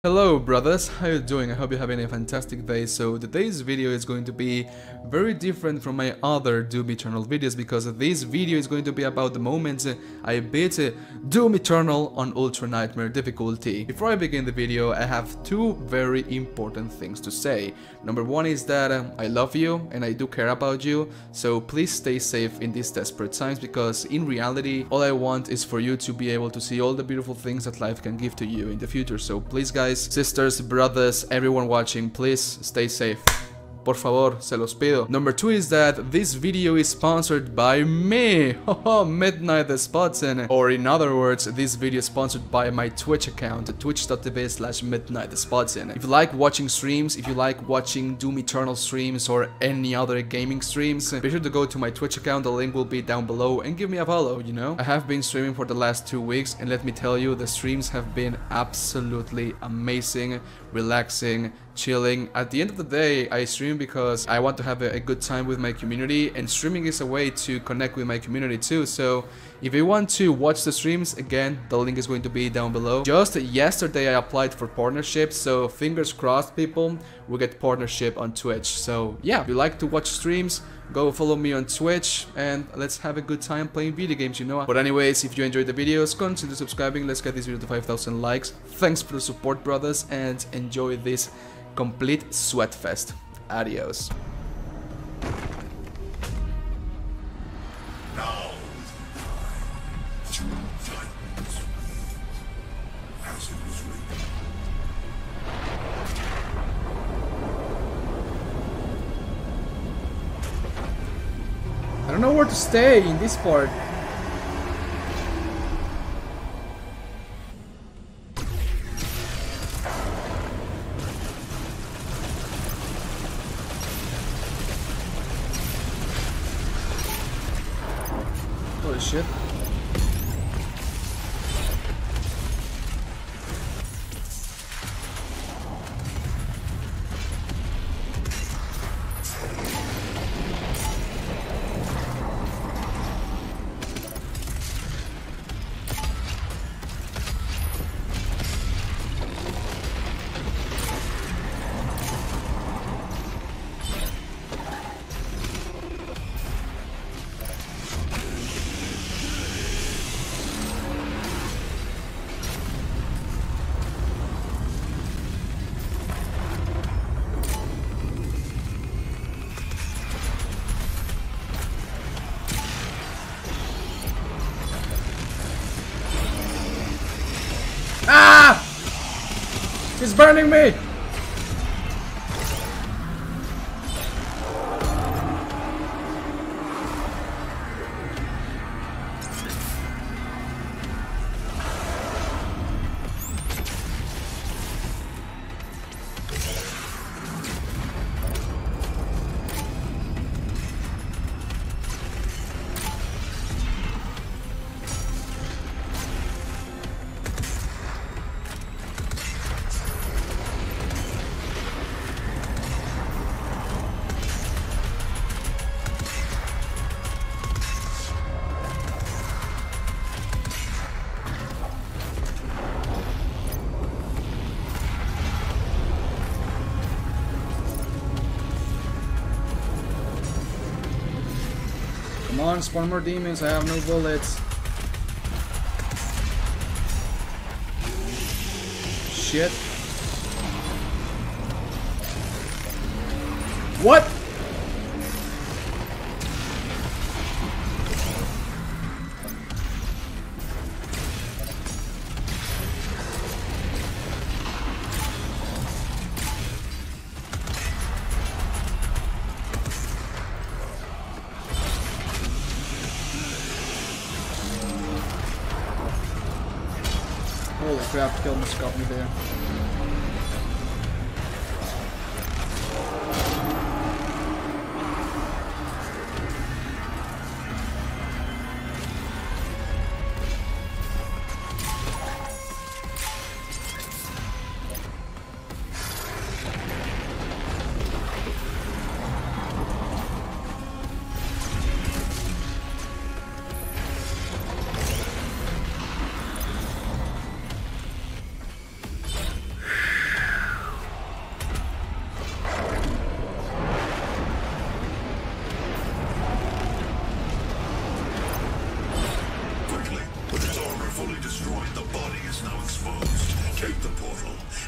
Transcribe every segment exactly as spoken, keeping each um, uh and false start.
Hello brothers, how you doing? I hope you're having a fantastic day. So today's video is going to be very different from my other Doom Eternal videos because this video is going to be about the moments I beat Doom Eternal on Ultra Nightmare difficulty. Before I begin the video, I have two very important things to say. Number one is that um, I love you and I do care about you, so please stay safe in these desperate times because in reality all I want is for you to be able to see all the beautiful things that life can give to you in the future. So please guys, sisters, brothers, everyone watching, please stay safe. Por favor, se los pido. Number two is that this video is sponsored by me, Midnight the Spotson. Or in other words, this video is sponsored by my Twitch account, twitch.tv slash Midnight the Spotson. If you like watching streams, if you like watching Doom Eternal streams or any other gaming streams, be sure to go to my Twitch account, the link will be down below, and give me a follow, you know? I have been streaming for the last two weeks, and let me tell you, the streams have been absolutely amazing, relaxing, chilling. At the end of the day, I stream because I want to have a, a good time with my community, and streaming is a way to connect with my community too. So if you want to watch the streams, again, the link is going to be down below. Just yesterday I applied for partnerships, so fingers crossed people, we get partnership on Twitch. So yeah, if you like to watch streams, go follow me on Twitch and let's have a good time playing video games, you know. But anyways, if you enjoyed the videos, consider subscribing. Let's get this video to five thousand likes. Thanks for the support, brothers, and enjoy this complete sweat fest. Adios. Now, two titans, as it was written. I don't know where to stay in this part. Holy shit. Ah! He's burning me! Come on, spawn more demons, I have no bullets. Shit. What? Holy crap, kill almost got me there.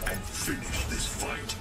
and finish this fight.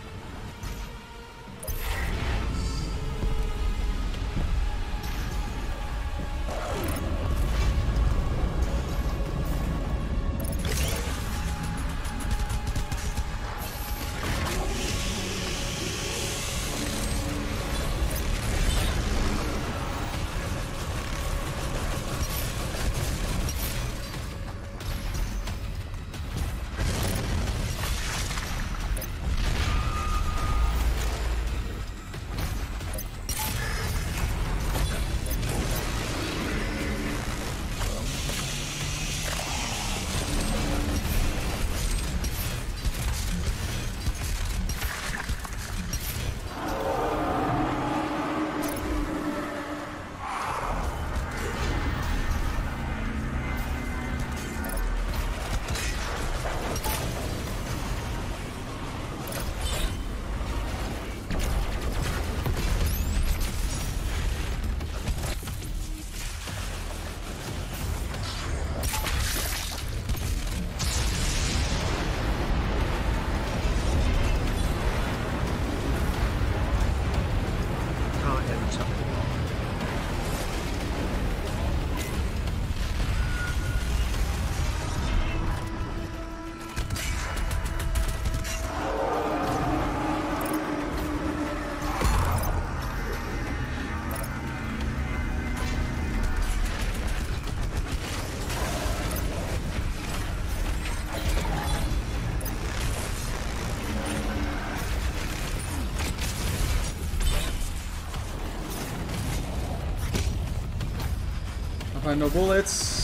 I find no bullets.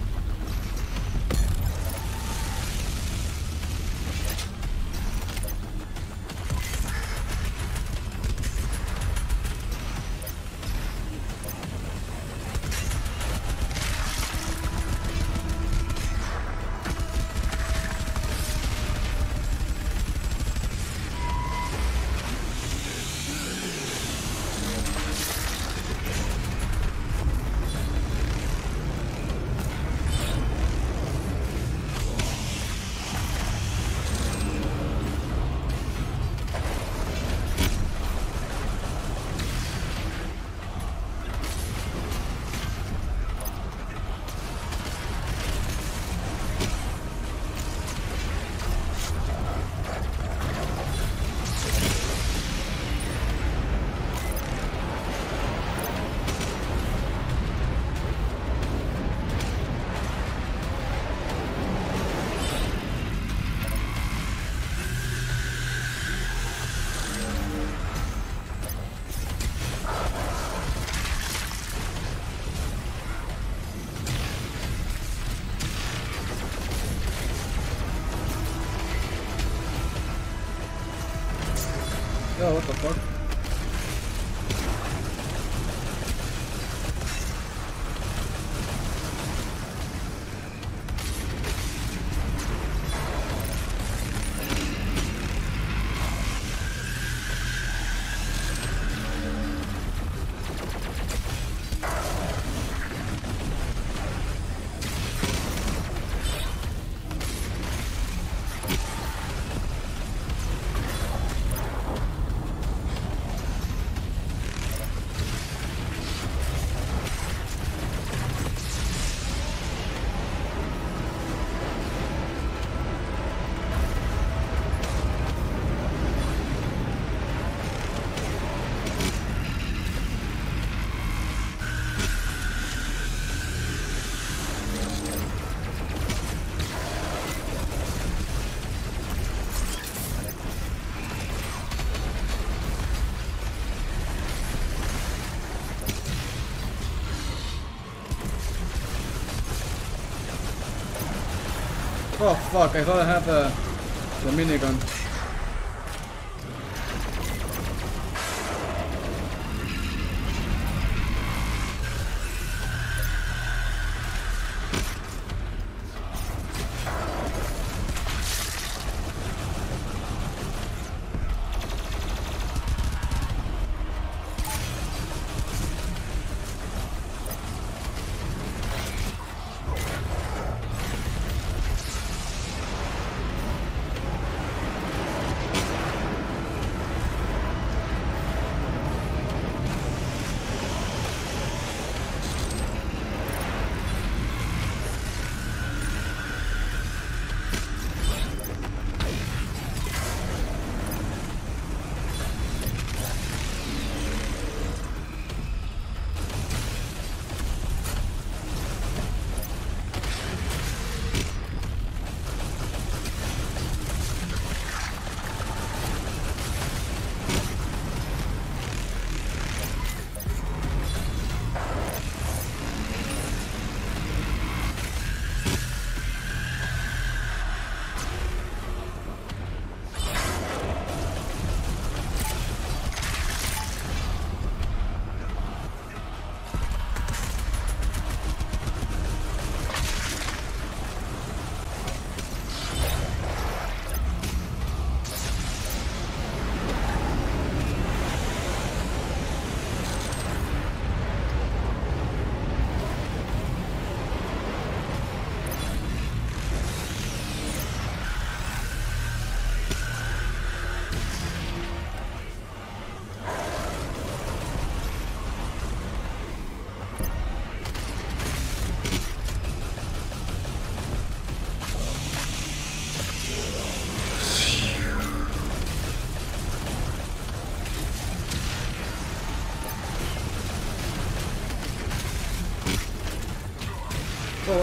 Oh, what the fuck? Oh fuck, I thought I had the, the minigun.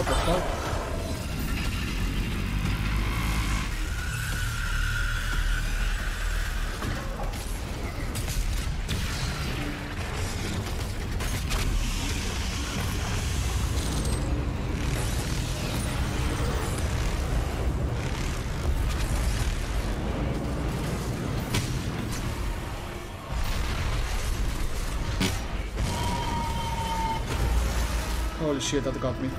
What the fuck? Holy shit, that got me.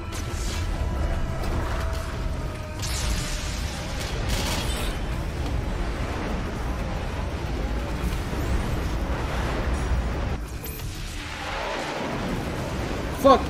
Fuck!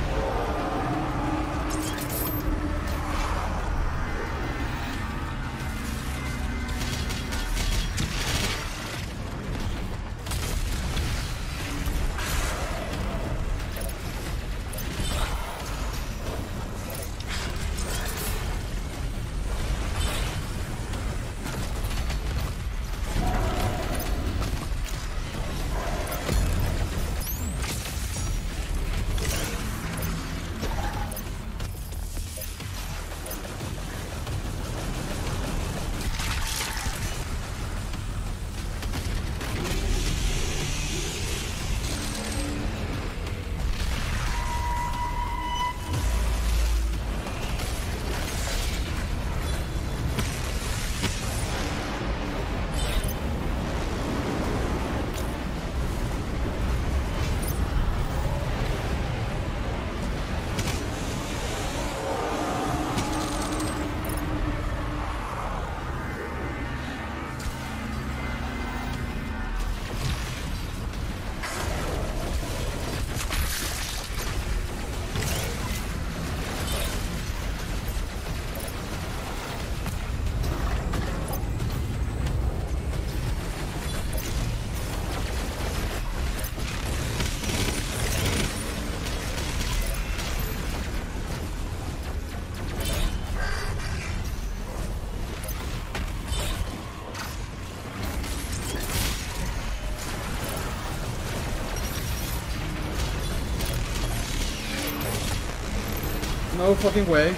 No fucking way.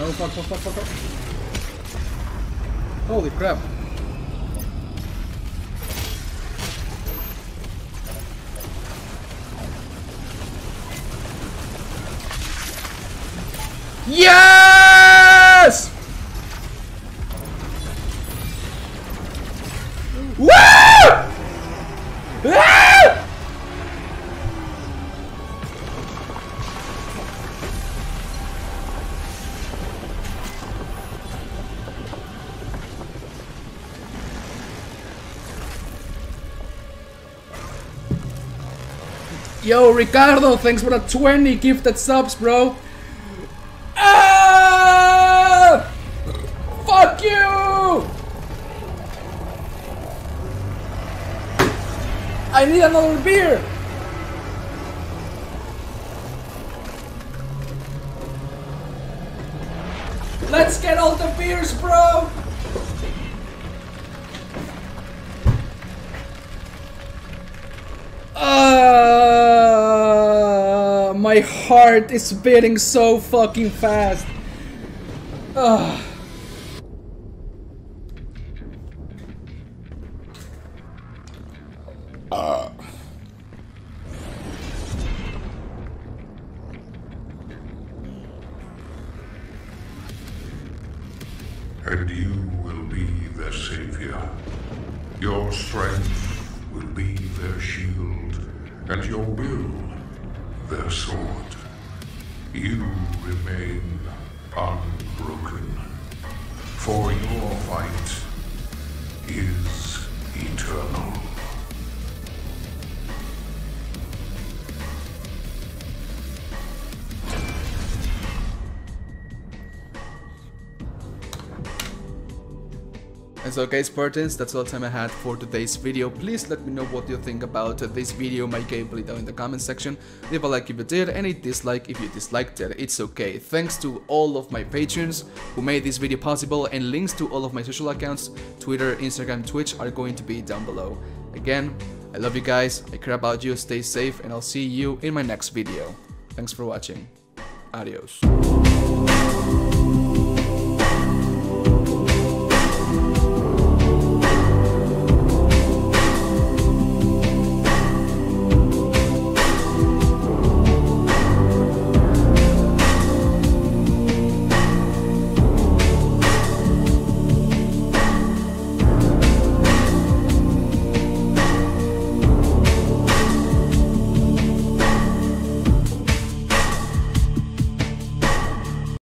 Oh fuck, fuck, fuck, fuck, fuck. Holy crap. Yes! Woo! Ah! Yo, Ricardo, thanks for the twenty gifted subs, bro. Ah! Fuck you! I need another beer. Let's get all the beers, bro. Uh, my heart is beating so fucking fast. Uh. Uh. And you will be their savior. Your strength will be their shield, and your will their sword. You remain unbroken, for your fight is eternal. And so guys, Spartans, that's all the time I had for today's video. Please let me know what you think about this video, my gameplay down in the comment section. Leave a like if you did, and a dislike if you disliked it. It's okay. Thanks to all of my patrons who made this video possible, and links to all of my social accounts, Twitter, Instagram, Twitch, are going to be down below. Again, I love you guys, I care about you, stay safe, and I'll see you in my next video. Thanks for watching. Adios.